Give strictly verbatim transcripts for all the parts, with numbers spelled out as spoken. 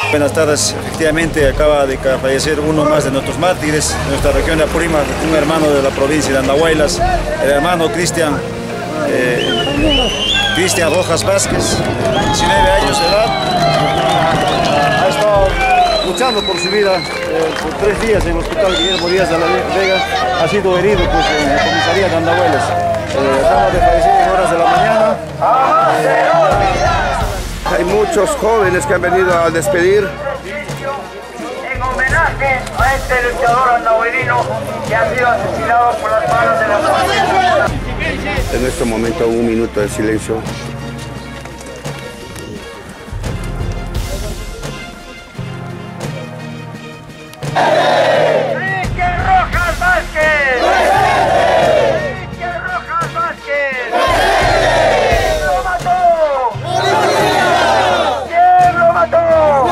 Buenas tardes, efectivamente acaba de fallecer uno más de nuestros mártires de nuestra región de Apurímac, un hermano de la provincia de Andahuaylas, el hermano Cristian eh, Cristian Rojas Vázquez, diecinueve años de edad. Ha estado luchando por su vida eh, por tres días en el hospital Guillermo Díaz de la Vega. Ha sido herido pues, en la comisaría de Andahuaylas. Eh, acaba de fallecer en horas de la mañana. Hay muchos jóvenes que han venido a despedir. En homenaje a este luchador andahuelino que ha sido asesinado por las manos de la policía. En este momento un minuto de silencio. ¡Cristian Rojas Vázquez! ¡Cristian Rojas Vázquez! ¿Quién lo mató? ¿Quién lo mató?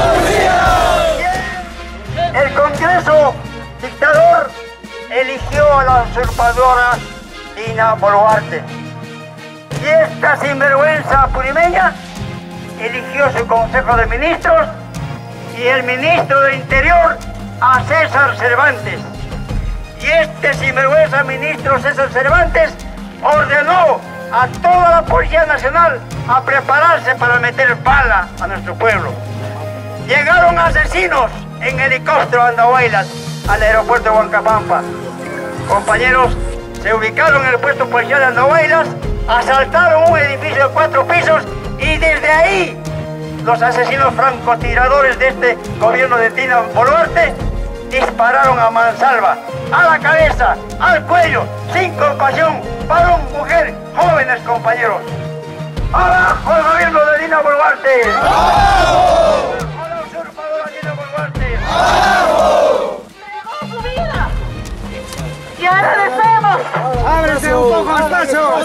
¿Quién? El Congreso dictador eligió a la usurpadora Dina Boluarte. Y esta sinvergüenza apurimeña eligió su Consejo de Ministros y el Ministro de Interior a César Cervantes. Y este sinvergüenza ministro César Cervantes ordenó a toda la Policía Nacional a prepararse para meter bala a nuestro pueblo. Llegaron asesinos en helicóptero a Andahuaylas, al aeropuerto de Huancapampa. Compañeros, se ubicaron en el puesto policial de Andahuaylas, asaltaron un edificio de cuatro pisos y desde ahí los asesinos francotiradores de este gobierno de Dina Boluarte dispararon a mansalva, a la cabeza, al cuello, sin compasión, varón, mujer, jóvenes compañeros. ¡Abajo el gobierno de Dina Boluarte! ¡Abajo! ¡A la usurpadora Dina Boluarte! ¡Abajo! ¡Negó su vida! ¡Y agradecemos! ¡Ábrese un poco al paso!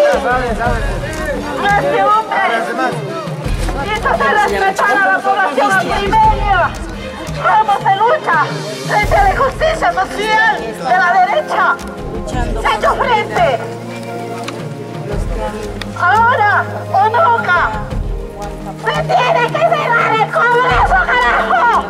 ¡A este hombre! ¡Hizo se respetar a la población apurimeña! ¿Cómo se lucha frente a la injusticia social de la derecha? Se ha hecho frente. Ahora o nunca. ¡Se tiene que cerrar el Congreso, carajo!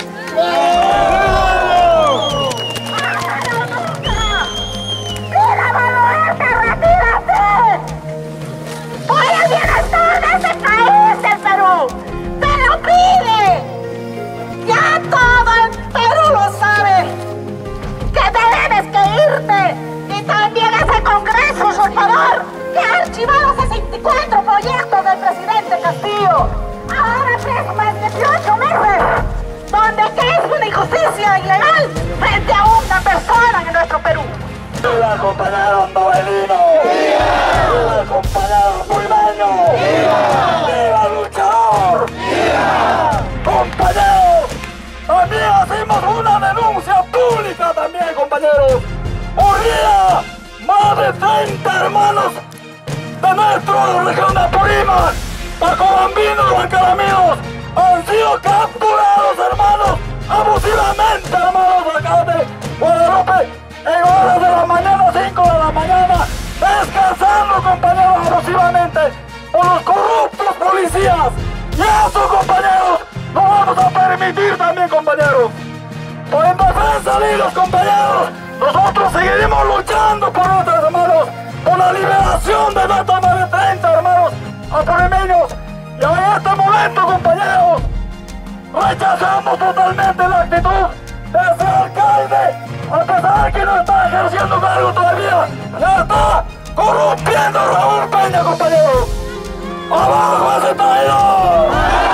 ¡Ahora o nunca! ¡Dina Boluarte, retírate! ¡Por el bienestar de este país, el Perú! ¡Te lo pide! ¡Ya todo el Perú lo sabe! ¡Que te debes que irte! ¡Y también ese Congreso usurpador que ha archivado sesenta y cuatro proyectos del presidente Castillo! ¡Ahora preso más de dieciocho meses! Donde que es una injusticia ilegal frente a una persona en nuestro Perú. ¡Viva, compañero andahuelino! ¡Viva, compañero pulmeño! ¡Viva! ¡Viva, luchador! ¡Viva! ¡Compañeros! También hacemos una denuncia pública también, compañeros. Hoy día, más de treinta hermanos de nuestra región de Apurímac, Pacobambinos, Huancalaminos, han sido capturados, hermanos, abusivamente, hermanos, acá de Guadalupe, en horas de la mañana, cinco de la mañana, descansando, compañeros, abusivamente por los corruptos policías. Y eso, compañeros, no vamos a permitir también, compañeros. Por en defensa de los compañeros, nosotros seguiremos luchando por nuestros hermanos, por la liberación de nuestros más de treinta hermanos apurimeños. Y en este momento, compañeros, rechazamos totalmente la actitud de ese alcalde, a pesar de que no está ejerciendo cargo todavía, ya está corrompiendo a Raúl Peña, compañeros. ¡Abajo ese traidor!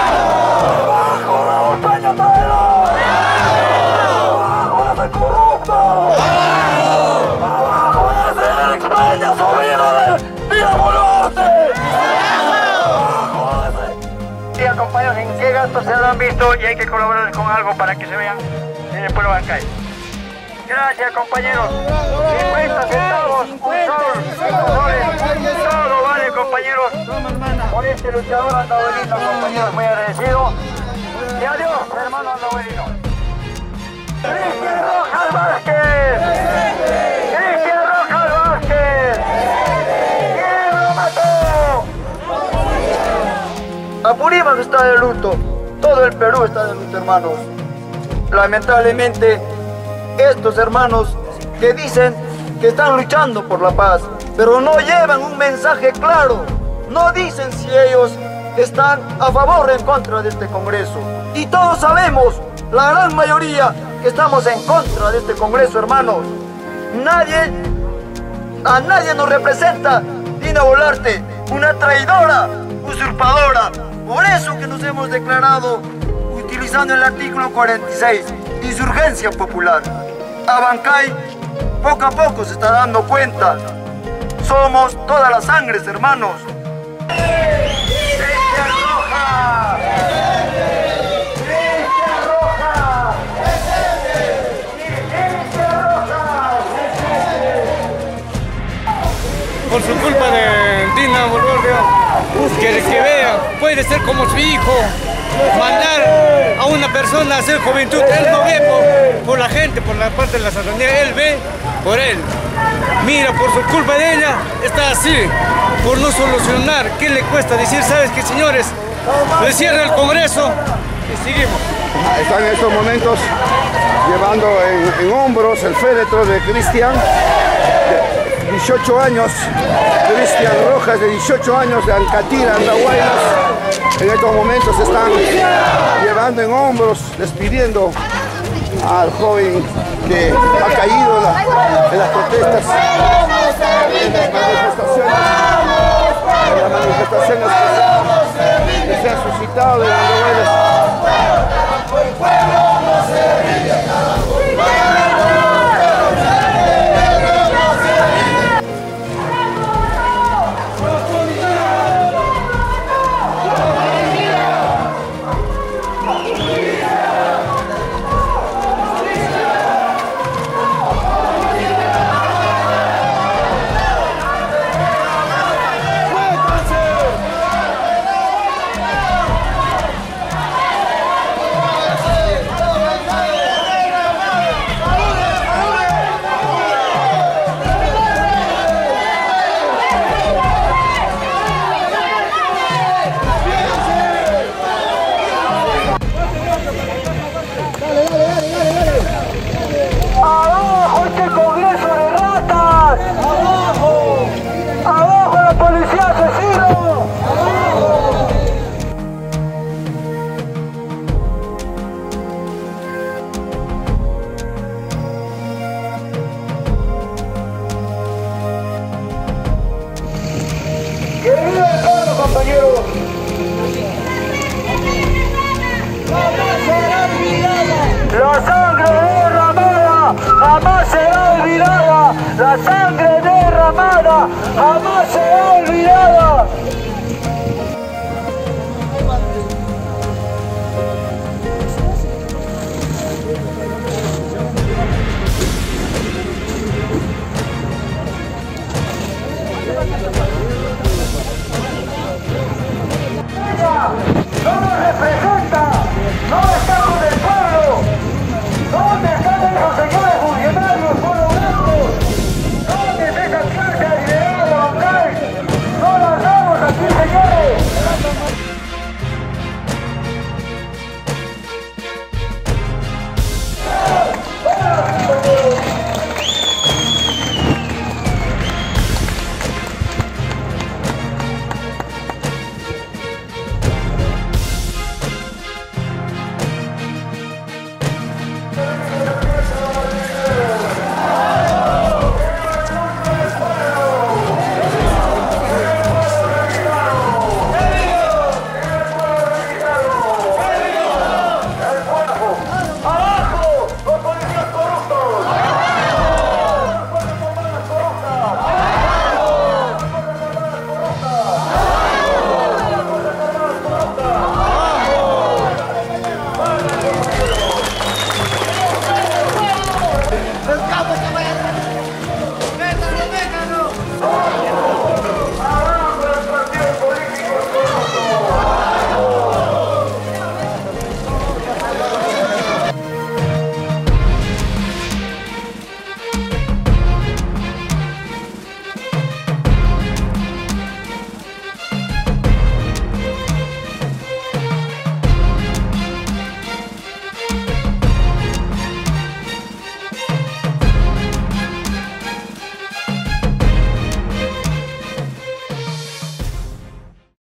¡Abajo Raúl Peña, traidor! ¡Abajo ese corrupto! ¡Abajo ese ex Peña, sobrino de Dina Boluarte! ¡Abajo ese! Sí, compañeros, ¿en qué gastos se lo han visto? Y hay que colaborar con algo para que se vean en el pueblo de Huancay. Gracias, compañeros. cincuenta centavos, un sol, cinco soles, todo vale, compañeros. Por este luchador andahuelino, compañeros, muy agradecido. Y adiós, hermano andahuelino. ¡Cristian Rojas Vázquez! ¡Cristian Rojas Vázquez! ¿Quién lo mató? Apurímac está de luto. todo el Perú está de luto, hermanos. Lamentablemente, estos hermanos que dicen que están luchando por la paz, pero no llevan un mensaje claro, no dicen si ellos están a favor o en contra de este Congreso. Y todos sabemos, la gran mayoría, que estamos en contra de este Congreso, hermanos. Nadie, a nadie nos representa Dina Boluarte, una traidora, usurpadora. Por eso que nos hemos declarado utilizando el artículo cuarenta y seis, insurgencia popular. Abancay poco a poco se está dando cuenta. Somos todas las sangres, hermanos. ¡Bestia roja! ¡Bestia roja! ¡Bestia roja! Por su culpa de Dina Boluarte, que, que vea, puede ser como su hijo, mandar a una persona a hacer juventud. Él no ve por, por la gente, por la parte de la ciudadanía, él ve por él. Mira, por su culpa de ella está así, por no solucionar. ¿Qué le cuesta decir, sabes qué, señores? Le cierra el Congreso y seguimos. Están en estos momentos llevando en, en hombros el féretro de Cristian, de dieciocho años, Cristian Rojas, de dieciocho años, de Ancatira, Andahuaylas. En estos momentos se están llevando en hombros, despidiendo al joven que ha caído en, la, en las protestas, en las manifestaciones, en las manifestaciones.